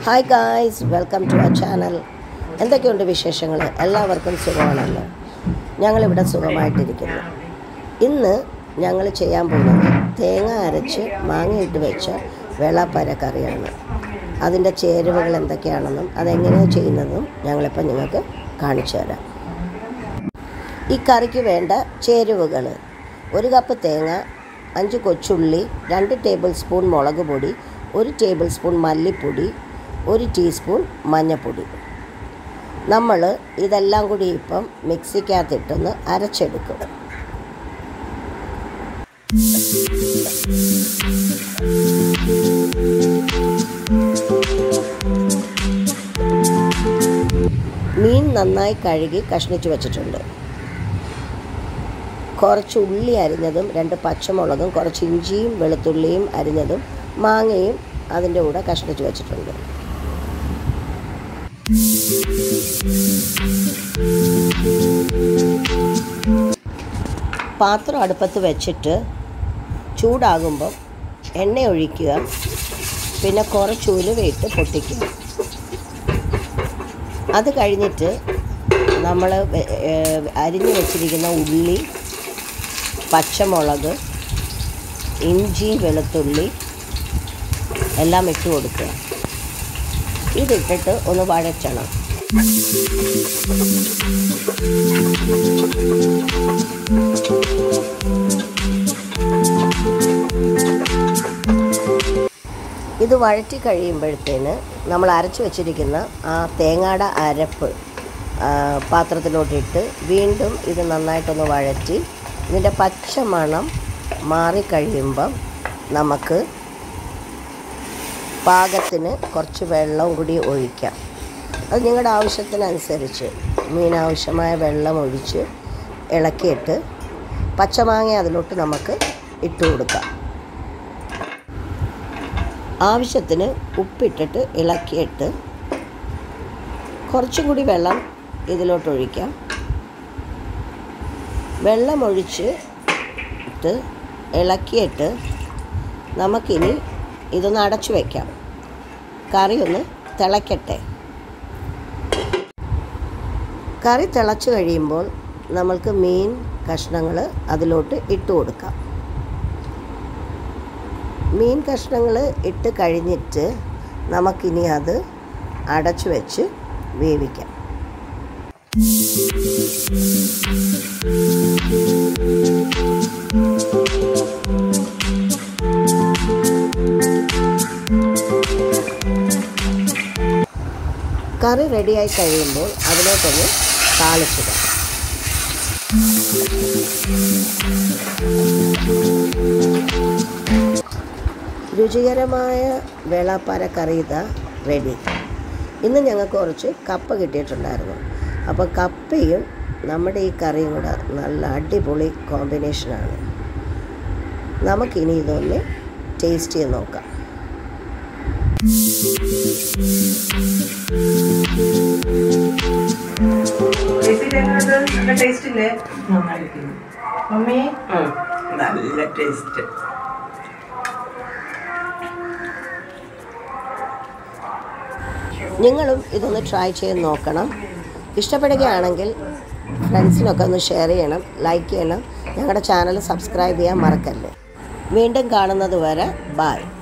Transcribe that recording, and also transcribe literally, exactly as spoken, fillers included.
Hi guys, welcome to our channel. എന്തൊക്കെയുണ്ട് വിശേഷങ്ങൾ? എല്ലാവർക്കും സുഖമാണല്ലോ. ഞങ്ങളിവിടെ സുഖമായിട്ടിരിക്കുന്നു. ഇന്ന് ഞങ്ങൾ ചെയ്യാൻ പോകുന്നത് തേങ്ങ അരച്ച് മാങ്ങയിട്ട് വെച്ച വെള്ളാപ്പര കറിയാണ്. അതിൻ്റെ ചേരുവകൾ എന്തൊക്കെയാണെന്നും അതെങ്ങനെയാണ് ചെയ്യുന്നതും ഞങ്ങളിപ്പോൾ നിങ്ങൾക്ക് കാണിച്ചു തരാം. ഈ കറിക്ക് വേണ്ട ചേരുവകൾ: ഒരു കപ്പ് തേങ്ങ, അഞ്ച് കൊച്ചുള്ളി, രണ്ട് ടേബിൾ സ്പൂൺ മുളക് പൊടി, ഒരു ടേബിൾ സ്പൂൺ മല്ലിപ്പൊടി, ഒരു ടീസ്പൂൺ മഞ്ഞൾപ്പൊടി. നമ്മൾ ഇതെല്ലാം കൂടി ഇപ്പം മിക്സിക്കകത്തിട്ടൊന്ന് അരച്ചെടുക്കും. മീൻ നന്നായി കഴുകി കഷ്ണിച്ച് വച്ചിട്ടുണ്ട്. കുറച്ച് ഉള്ളി അരിഞ്ഞതും, രണ്ട് പച്ചമുളകും, കുറച്ച് ഇഞ്ചിയും വെളുത്തുള്ളിയും അരിഞ്ഞതും, മാങ്ങയും അതിൻ്റെ കൂടെ കഷ്ണിച്ച് വച്ചിട്ടുണ്ട്. പാത്രം അടുപ്പത്ത് വെച്ചിട്ട് ചൂടാകുമ്പോൾ എണ്ണ ഒഴിക്കുക. പിന്നെ കുറച്ച് ഉലുവയിട്ട് പൊട്ടിക്കുക. അത് കഴിഞ്ഞിട്ട് നമ്മൾ അരിഞ്ഞു വെച്ചിരിക്കുന്ന ഉള്ളി, പച്ചമുളക്, ഇഞ്ചി, വെളുത്തുള്ളി എല്ലാം ഇട്ട് കൊടുക്കുക. ഇതിട്ടിട്ട് ഒന്ന് വഴറ്റണം. ഇത് വഴറ്റി കഴിയുമ്പോഴത്തേന് നമ്മൾ അരച്ച് വെച്ചിരിക്കുന്ന ആ തേങ്ങയുടെ അരപ്പ് പാത്രത്തിലോട്ടിട്ട് വീണ്ടും ഇത് നന്നായിട്ടൊന്ന് വഴറ്റി ഇതിൻ്റെ പച്ച മണം മാറിക്കഴിയുമ്പം നമുക്ക് പാകത്തിന് കുറച്ച് വെള്ളം കൂടി ഒഴിക്കാം. അത് നിങ്ങളുടെ ആവശ്യത്തിനനുസരിച്ച് മീൻ ആവശ്യമായ വെള്ളം ഒഴിച്ച് ഇളക്കിയിട്ട് പച്ചമാങ്ങ അതിലോട്ട് നമുക്ക് ഇട്ട് കൊടുക്കാം. ആവശ്യത്തിന് ഉപ്പിട്ടിട്ട് ഇളക്കിയിട്ട് കുറച്ചും കൂടി വെള്ളം ഇതിലോട്ട് ഒഴിക്കാം. വെള്ളം ഒഴിച്ച് ഇട്ട് ഇളക്കിയിട്ട് നമുക്കിനി ഇതൊന്ന് അടച്ചു വയ്ക്കാം. കറി ഒന്ന് തിളയ്ക്കട്ടെ. കറി തിളച്ച് കഴിയുമ്പോൾ നമ്മൾക്ക് മീൻ കഷ്ണങ്ങൾ അതിലോട്ട് ഇട്ട് കൊടുക്കാം. മീൻ കഷ്ണങ്ങൾ ഇട്ട് കഴിഞ്ഞിട്ട് നമുക്കിനി അത് അടച്ചു വെച്ച് വേവിക്കാം. കറി റെഡിയായി കഴിയുമ്പോൾ അതിലോട്ടൊന്ന് താളിച്ചിടുക. രുചികരമായ വെള്ളാപ്പാര കറി ഇതാ റെഡി. ഇന്ന് ഞങ്ങൾക്ക് കുറച്ച് കപ്പ കിട്ടിയിട്ടുണ്ടായിരുന്നു. അപ്പോൾ കപ്പയും നമ്മുടെ ഈ കറിയും കൂടെ നല്ല അടിപൊളി കോമ്പിനേഷനാണ്. നമുക്കിനി ഇതൊന്ന് ടേസ്റ്റ് ചെയ്ത് നോക്കാം. നല്ല ടേസ്റ്റ് ഇല്ലേ? നന്നായിരിക്കുന്നു മമ്മി, നല്ല ടേസ്റ്റ്. നിങ്ങളും ഇതൊന്ന് ട്രൈ ചെയ്ത് നോക്കണം. ഇഷ്ടപ്പെടുകയാണെങ്കിൽ ഫ്രണ്ട്സിനൊക്കെ ഒന്ന് ഷെയർ ചെയ്യണം, ലൈക്ക് ചെയ്യണം. ഞങ്ങളുടെ ചാനൽ സബ്സ്ക്രൈബ് ചെയ്യാൻ മറക്കല്ലേ. വീണ്ടും കാണുന്നത് വരെ ബൈ.